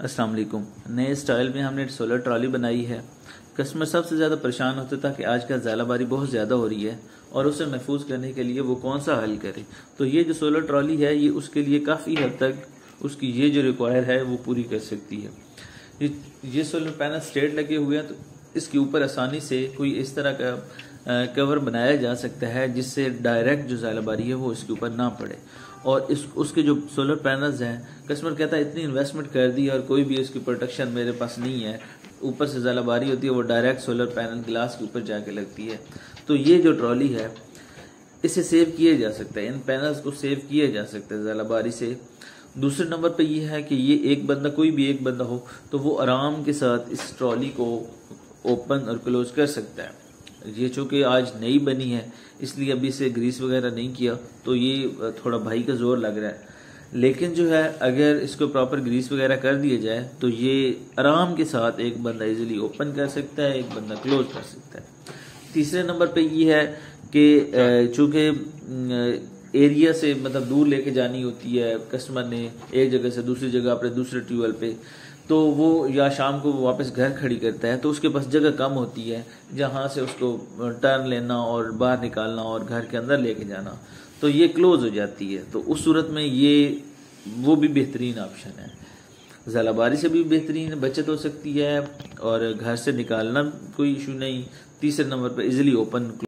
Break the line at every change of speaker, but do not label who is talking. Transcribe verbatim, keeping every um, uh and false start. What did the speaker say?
अस्सलाम वालेकुम। नए स्टाइल में हमने सोलर ट्रॉली बनाई है। कस्टमर सबसे ज़्यादा परेशान होता था कि आजकल ज़ालाबारी बहुत ज़्यादा हो रही है और उसे महफूज करने के लिए वो कौन सा हल करे। तो ये जो सोलर ट्रॉली है ये उसके लिए काफ़ी हद तक उसकी ये जो रिक्वायर है वो पूरी कर सकती है। ये ये सोलर पैनल स्ट्रेट लगे हुए हैं तो इसके ऊपर आसानी से कोई इस तरह का कवर बनाया जा सकता है जिससे डायरेक्ट जो ज़ालाबारी है वो इसके ऊपर ना पड़े। और इस उसके जो सोलर पैनल्स हैं, कस्टमर कहता है इतनी इन्वेस्टमेंट कर दी और कोई भी इसकी प्रोटेक्शन मेरे पास नहीं है, ऊपर से ज़ालाबारी होती है वो डायरेक्ट सोलर पैनल ग्लास के ऊपर जाके लगती है। तो ये जो ट्रॉली है इसे सेव किया जा सकता है, इन पैनल्स को सेव किया जा सकता है ज़ालाबारी से। दूसरे नंबर पे ये है कि ये एक बंदा कोई भी एक बंदा हो तो वो आराम के साथ इस ट्रॉली को ओपन और क्लोज कर सकता है। ये चूँकि आज नई बनी है इसलिए अभी इसे ग्रीस वगैरह नहीं किया तो ये थोड़ा भाई का जोर लग रहा है, लेकिन जो है अगर इसको प्रॉपर ग्रीस वगैरह कर दिया जाए तो ये आराम के साथ एक बंदा इजीली ओपन कर सकता है, एक बंदा क्लोज कर सकता है। तीसरे नंबर पे ये है कि चूँकि एरिया से मतलब दूर लेके जानी होती है कस्टमर ने एक जगह से दूसरी जगह अपने दूसरे ट्यूबवेल पे, तो वो या शाम को वो वापस घर खड़ी करता है तो उसके पास जगह कम होती है जहाँ से उसको टर्न लेना और बाहर निकालना और घर के अंदर लेके जाना, तो ये क्लोज हो जाती है। तो उस सूरत में ये वो भी बेहतरीन ऑप्शन है। ज़ालाबारी से भी बेहतरीन बचत हो सकती है और घर से निकालना कोई इशू नहीं। तीसरे नंबर पर इजीली ओपन